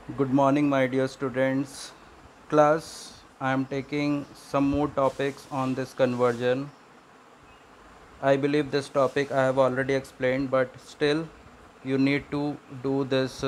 Good morning, my dear students. Class, I am taking some more topics on this conversion. I believe this topic I have already explained, but still, you need to do this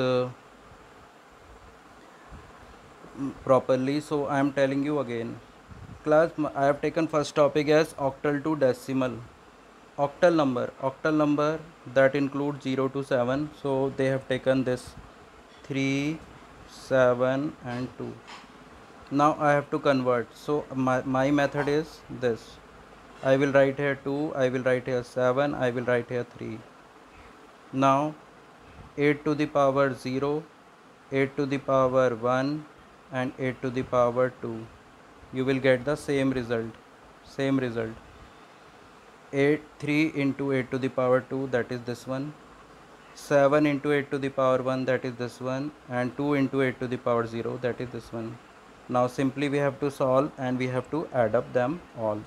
properly. So, I am telling you again. Class, I have taken first topic as octal to decimal. Octal number that includes 0 to 7. So, they have taken this 3, 7, and 2. Now I have to convert. So my method is this. I will write here 2, I will write here 7, I will write here 3. Now 8 to the power 0, 8 to the power 1 and 8 to the power 2. You will get the same result. Same result. 8 3 into 8 to the power 2, that is this one. 7 into 8 to the power 1, that is this one, and 2 into 8 to the power 0, that is this one. Now simply we have to solve and we have to add up them all.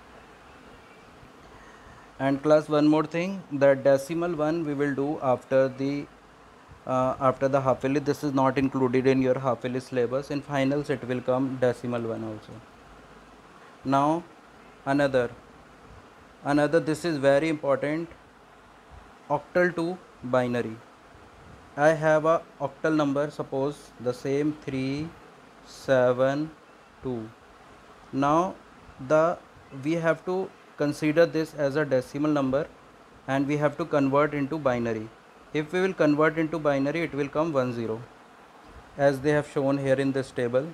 And class, one more thing, the decimal one we will do after the half yearly. This is not included in your half yearly syllabus. In finals it will come decimal one also. Now another this is very important, octal to binary. I have a octal number, suppose the same 3 7 2. Now we have to consider this as a decimal number and we have to convert into binary. If we will convert into binary, it will come 10, as they have shown here in this table.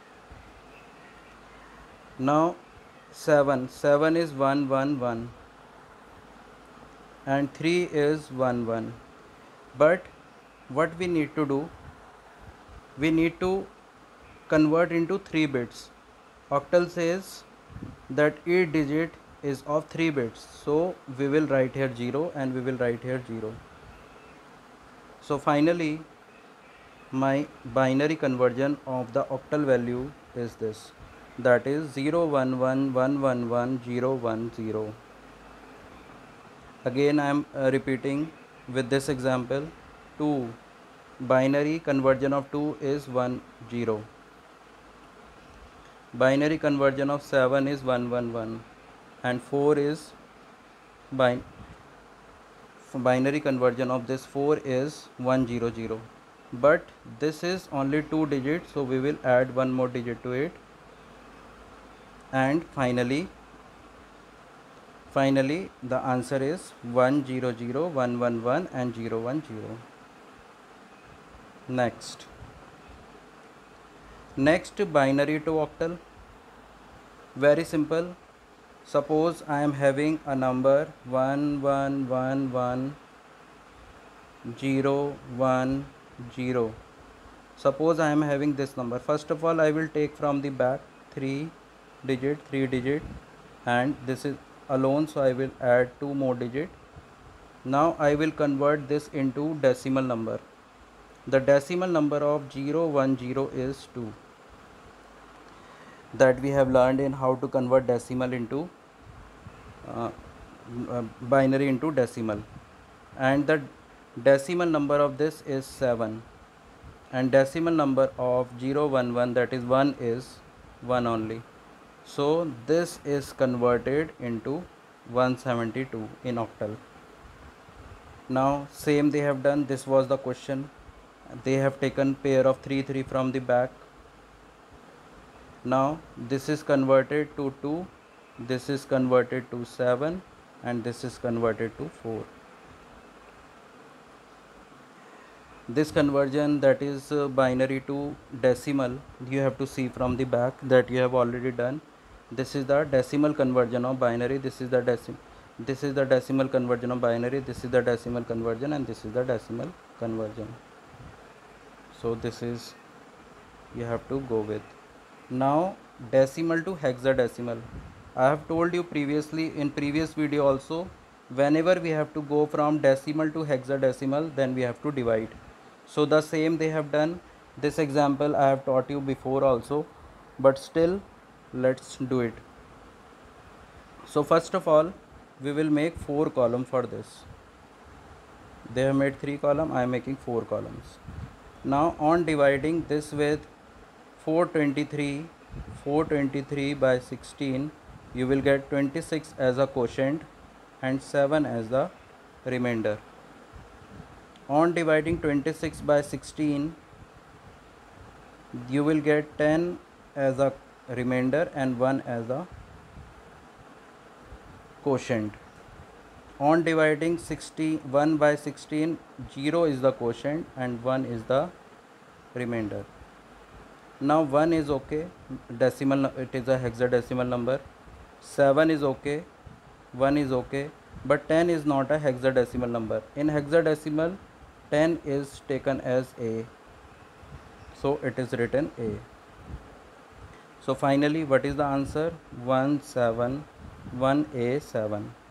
Now 7 is 1 and 3 is 1. But what we need to do, we need to convert into 3 bits. Octal says that each digit is of 3 bits, so we will write here 0 and we will write here 0. So finally my binary conversion of the octal value is this, that is 0 1 1 1 1 1 0 1 0. Again I am repeating with this example. 2 binary conversion of 2 is 1 0. Binary conversion of 7 is 1 and 4 is binary conversion of this 4 is 1 but this is only 2 digits, so we will add one more digit to it, and finally the answer is 1 0 0 1 1 1 and 0 1 0. Next binary to octal, very simple. Suppose I am having a number 1 1 1 1 0 1 0. Suppose I am having this number. First of all, I will take from the back 3 digit, and this is alone, so I will add 2 more digit. Now I will convert this into decimal number. The decimal number of 0 1 0 is 2. That we have learned in how to convert decimal into binary into decimal, and the decimal number of this is 7, and decimal number of 0 1 1, that is 1, is 1 only. So this is converted into 172 in octal. Now same they have done. This was the question. They have taken pair of 3 3 from the back. Now this is converted to 2, this is converted to 7, and this is converted to 4. This conversion, that is binary to decimal, you have to see from the back, that you have already done. This is the decimal conversion of binary, this is the decimal conversion of binary, this is the decimal conversion, and this is the decimal conversion. So this is you have to go with. Now decimal to hexadecimal. I have told you previously in previous video also, whenever we have to go from decimal to hexadecimal, then we have to divide. So the same they have done. This example I have taught you before also, but still let's do it. So first of all, we will make 4 columns for this. They have made 3 columns, I am making 4 columns. Now on dividing this with 423 by 16, you will get 26 as a quotient and 7 as the remainder. On dividing 26 by 16, you will get 10 as a remainder and 1 as a quotient. On dividing 61 by 16, 0 is the quotient and 1 is the remainder. Now 1 is okay, decimal, it is a hexadecimal number. 7 is okay, 1 is okay, but 10 is not a hexadecimal number. In hexadecimal, 10 is taken as A, so it is written A. So finally, what is the answer? 171A7.